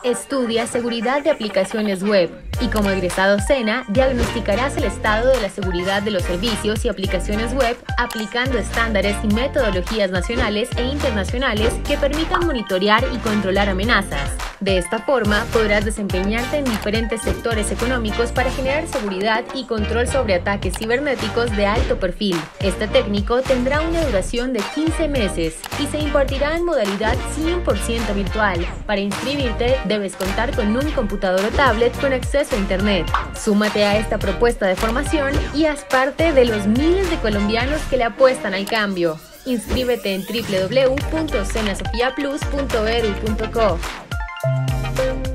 Estudia seguridad de aplicaciones web y como egresado SENA diagnosticarás el estado de la seguridad de los servicios y aplicaciones web aplicando estándares y metodologías nacionales e internacionales que permitan monitorear y controlar amenazas. De esta forma, podrás desempeñarte en diferentes sectores económicos para generar seguridad y control sobre ataques cibernéticos de alto perfil. Este técnico tendrá una duración de 15 meses y se impartirá en modalidad 100% virtual. Para inscribirte, debes contar con un computador o tablet con acceso a Internet. Súmate a esta propuesta de formación y haz parte de los miles de colombianos que le apuestan al cambio. Inscríbete en www.senasofiaplus.edu.co.